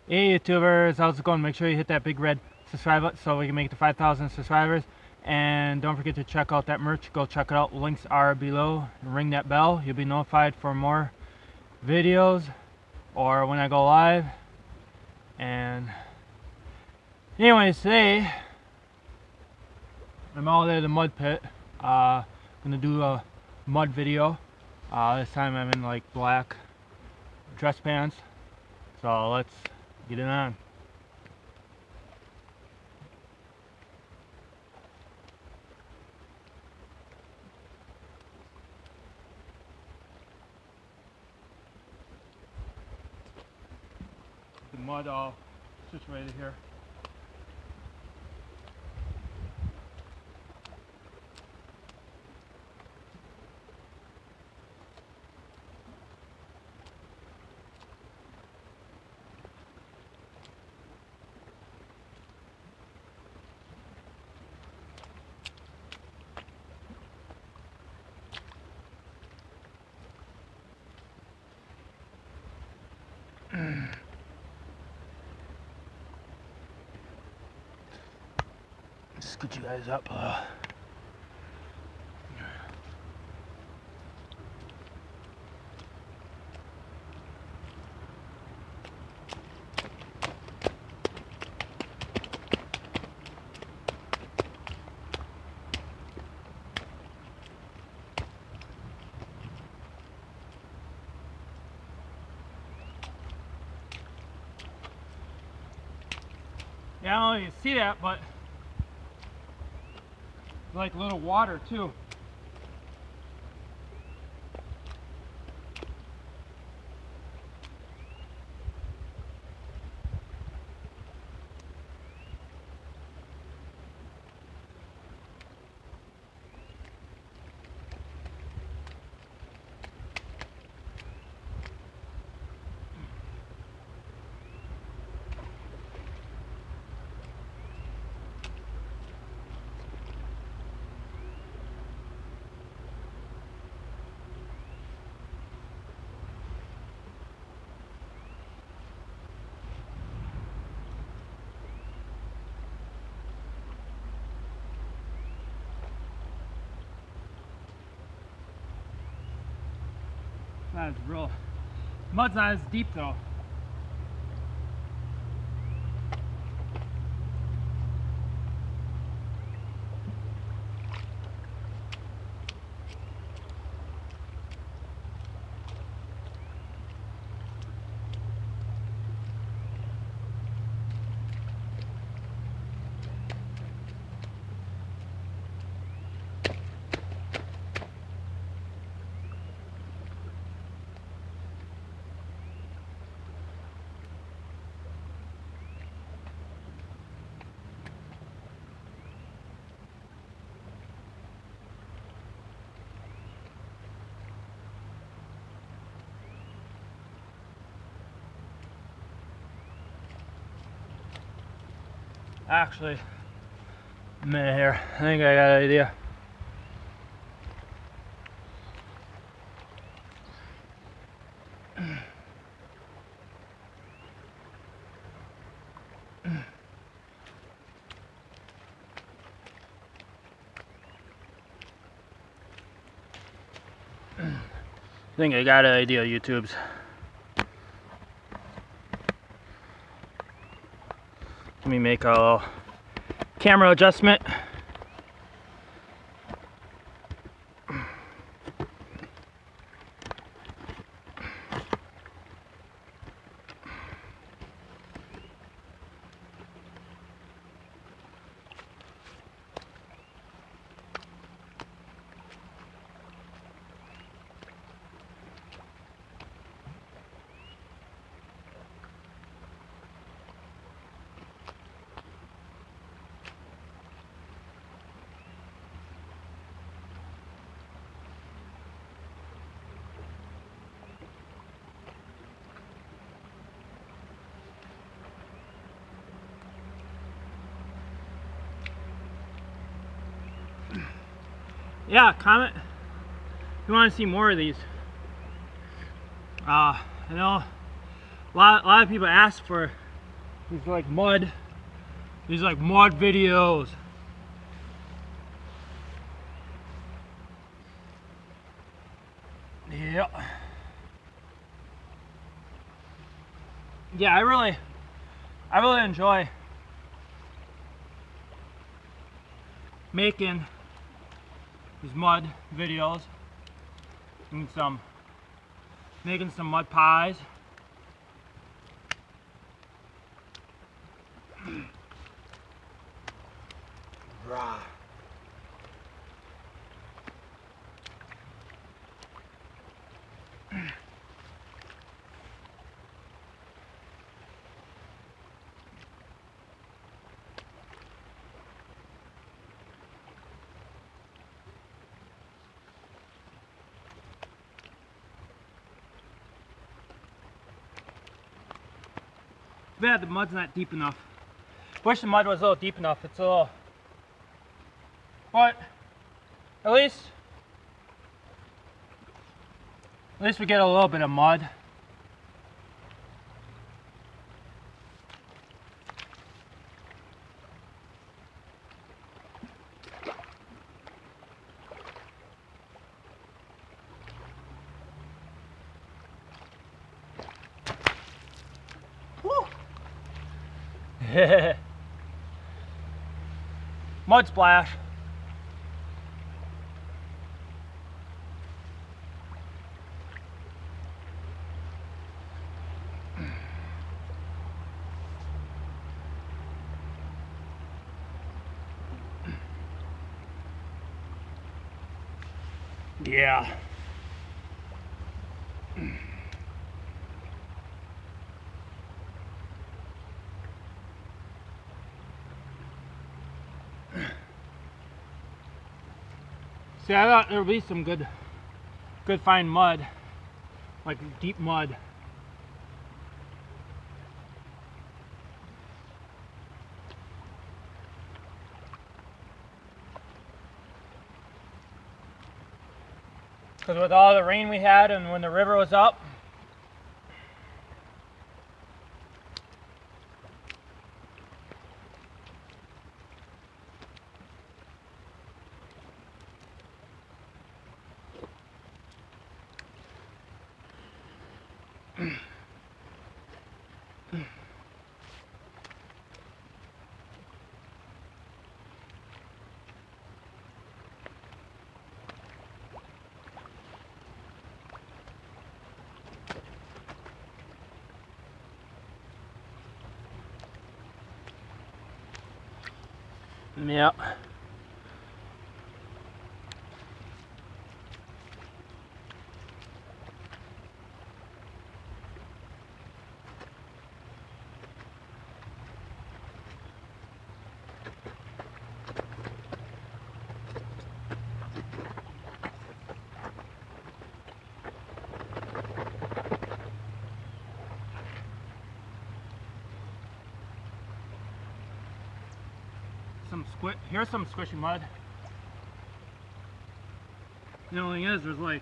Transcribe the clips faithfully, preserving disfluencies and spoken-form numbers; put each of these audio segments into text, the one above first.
Hey YouTubers, how's it going? Make sure you hit that big red subscribe button so we can make it to five thousand subscribers. And don't forget to check out that merch. Go check it out. Links are below. Ring that bell. You'll be notified for more videos or when I go live. And anyways, today I'm out at the mud pit. Uh, gonna do a mud video. Uh, this time I'm in like black dress pants. So let's get it on. The mud all situated here. Scoot you guys up. Uh, yeah, I don't know if you can see that, but like little water too. Not as real. Mud's not as deep though. Actually, a minute here. I think I got an idea. I think I got an idea, YouTubes. Let me make a little camera adjustment. Yeah, comment if you want to see more of these. Uh, I know a lot, a lot of people ask for These are like mud. These are like mud videos. Yeah. Yeah, I really, I really enjoy making these mud videos. And some, making some mud pies. Rah. Bad the mud's not deep enough. Wish the mud was a little deep enough. It's a little, but at least, at least we get a little bit of mud. Mud splash. Yeah. See, I thought there would be some good, good fine mud, like deep mud. Because with all the rain we had and when the river was up, yeah. Some squi here's some squishy mud. The only thing is, there's like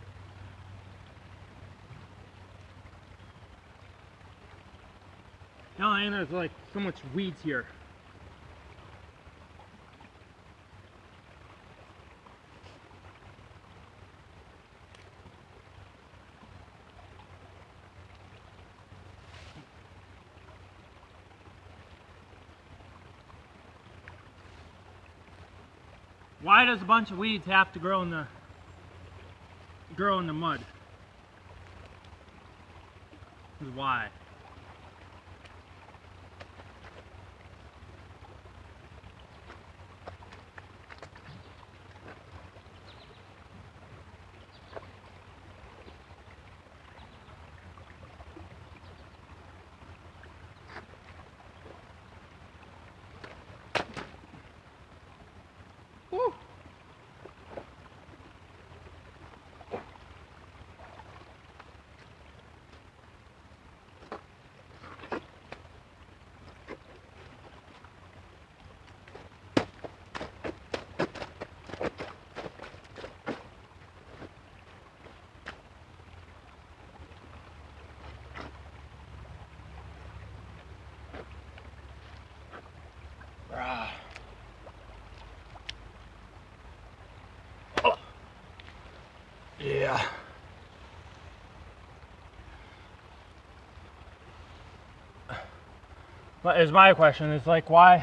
the only thing is, there's like so much weeds here. Why does a bunch of weeds have to grow in the grow in the mud? Why? Woo. Yeah. But is my question is like why?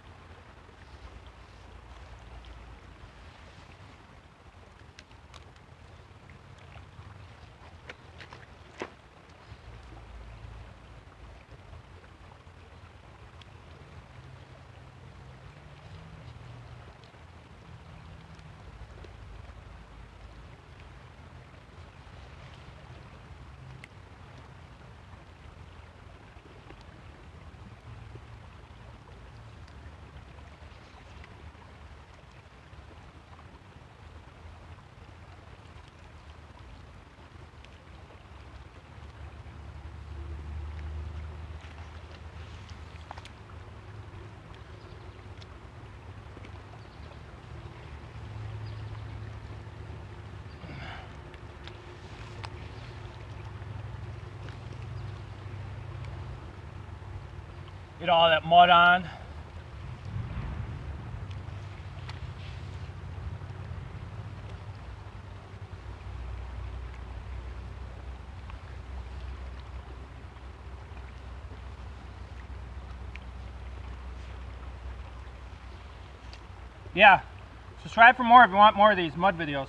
Get all that mud on. Yeah, subscribe for more if you want more of these mud videos.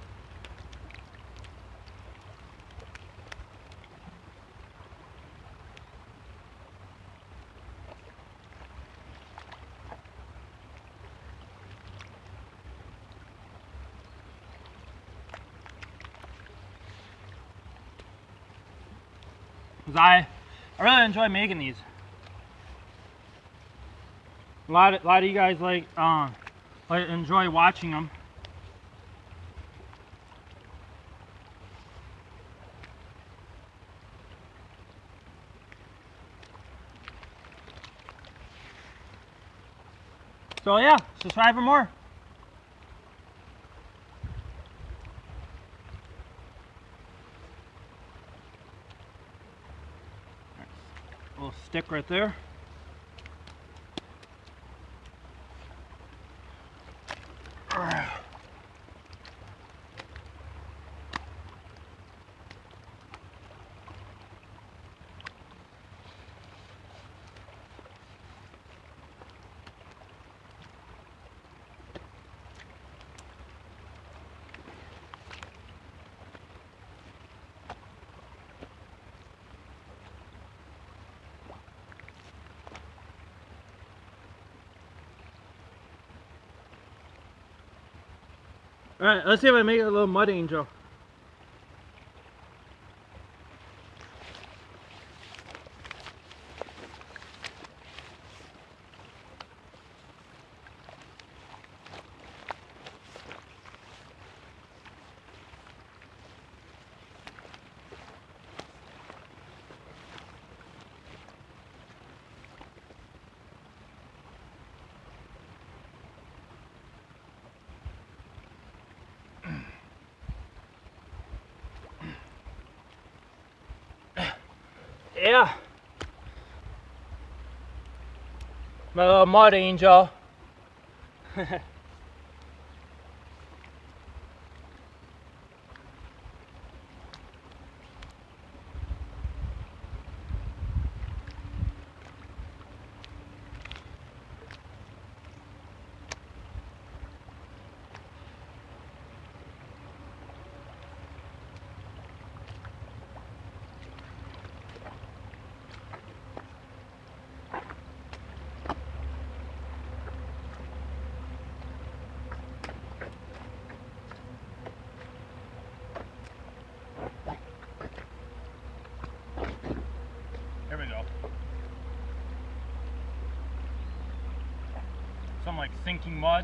Cause I, I really enjoy making these. A lot, of, a lot of you guys like, um, like enjoy watching them. So yeah, subscribe for more. A little stick right there. Alright, let's see if I make a little mud angel. Yeah. My little mud angel. There we go. Some like sinking mud.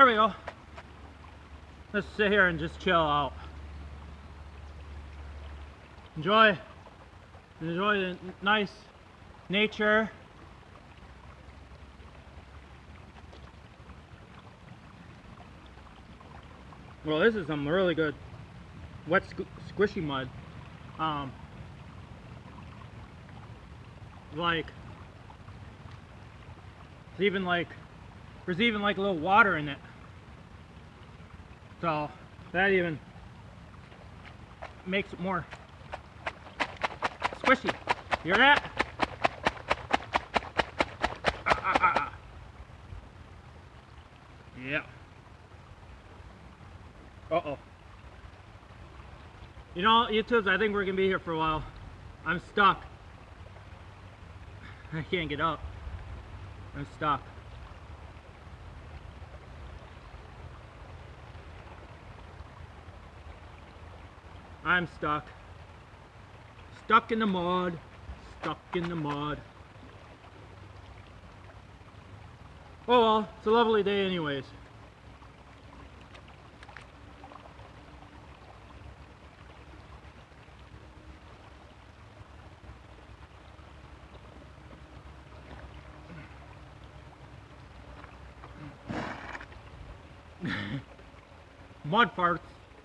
there we go. Let's sit here and just chill out. Enjoy, enjoy the nice nature. Well, this is some really good wet squishy mud. Um, like, it's even like, there's even like a little water in it. So that even makes it more squishy. You hear that? Ah, ah, ah, ah. Yeah. Uh-oh. You know, YouTubes, I think we're gonna be here for a while. I'm stuck. I can't get up. I'm stuck. I'm stuck. Stuck in the mud. Stuck in the mud. Oh well, it's a lovely day anyways. Mud farts.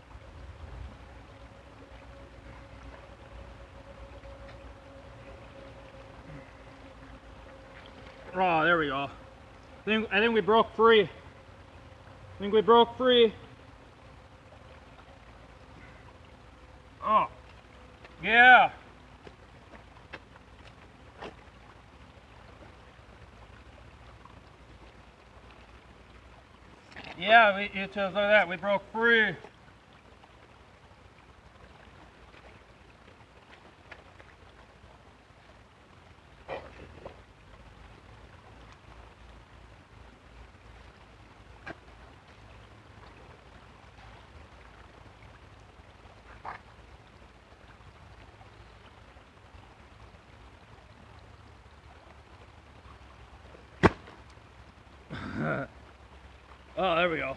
Oh, there we go. I think, I think we broke free. I think we broke free. Oh, yeah. Yeah, we, you two, look at that, we broke free. Oh, there we go.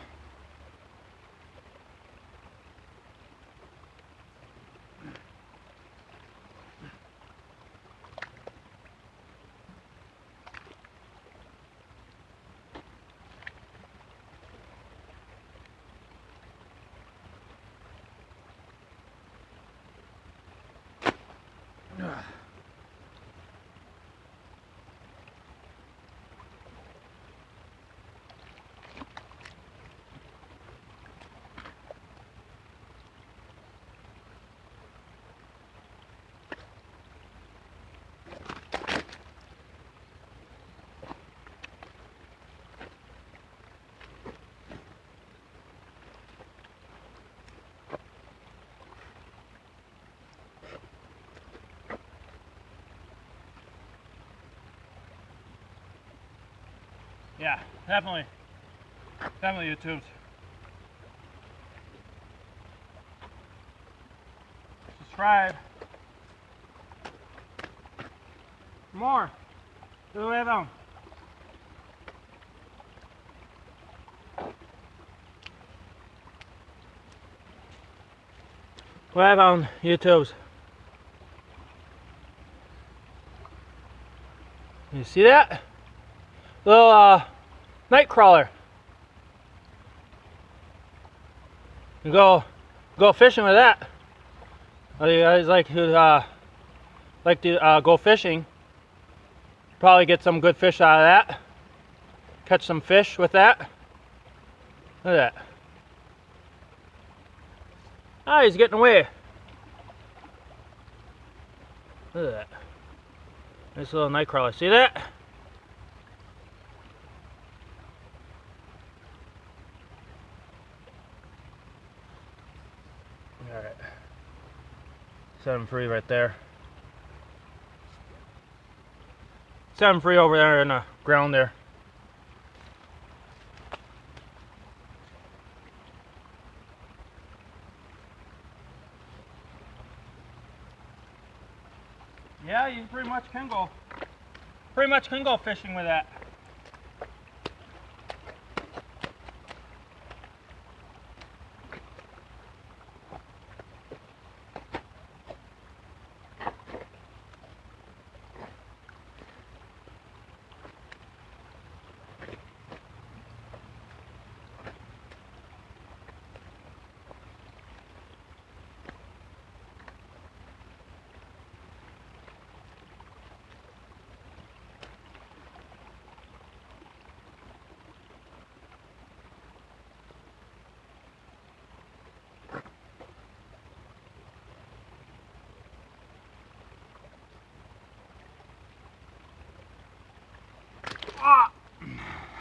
Yeah, definitely, definitely YouTubes. Subscribe. More. Do it on. What on YouTubes? You see that? Little uh, night crawler. You go go fishing with that. Oh, you guys like to uh, like to uh, go fishing? Probably get some good fish out of that. Catch some fish with that. Look at that. Ah, he's getting away. Look at that. Nice little night crawler. See that? Alright. Set him free right there. Set him free over there in the ground there. Yeah, you pretty much can go. Pretty much can go fishing with that.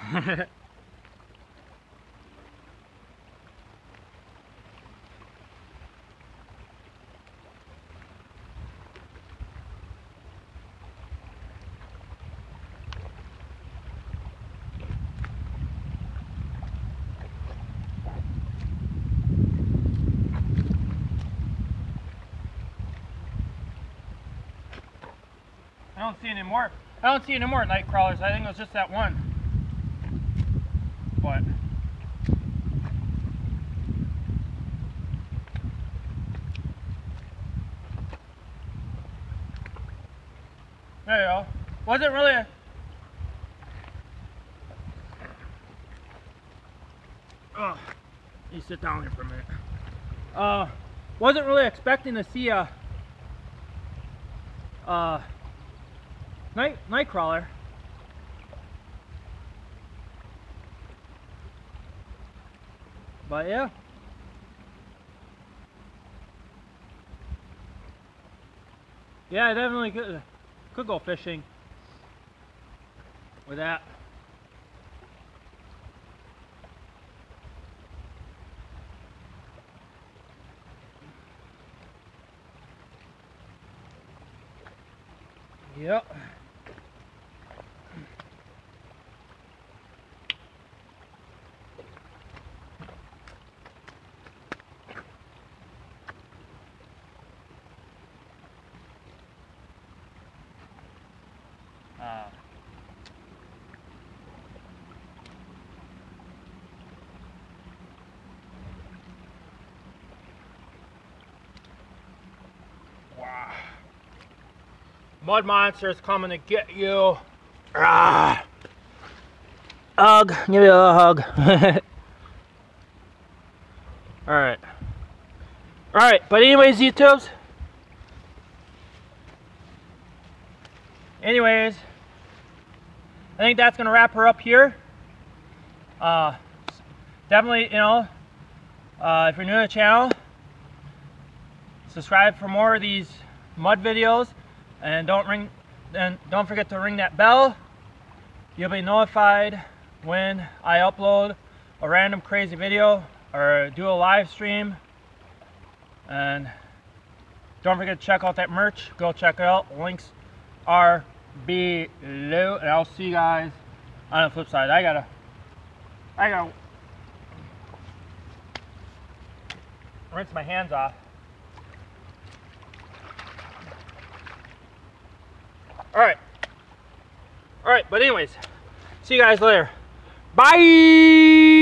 I don't see any more. I don't see any more night crawlers. I think it was just that one. But there you go. Wasn't really a oh, you sit down here for a minute. Uh, wasn't really expecting to see a uh. Night, night crawler. But yeah. Yeah, I definitely could, could go fishing with that. Yep. Uh, wow. Mud monster's coming to get you. Ah. Hug. Give you a hug. Alright. Alright, but anyways, YouTubes. Anyways, I think that's gonna wrap her up here. Uh, definitely, you know, uh, if you're new to the channel, subscribe for more of these mud videos, and don't ring, and don't forget to ring that bell. You'll be notified when I upload a random crazy video or do a live stream. And don't forget to check out that merch. Go check it out. Links are below, and I'll see you guys on the flip side. I gotta, I gotta rinse my hands off. All right, all right. But anyways, see you guys later. Bye.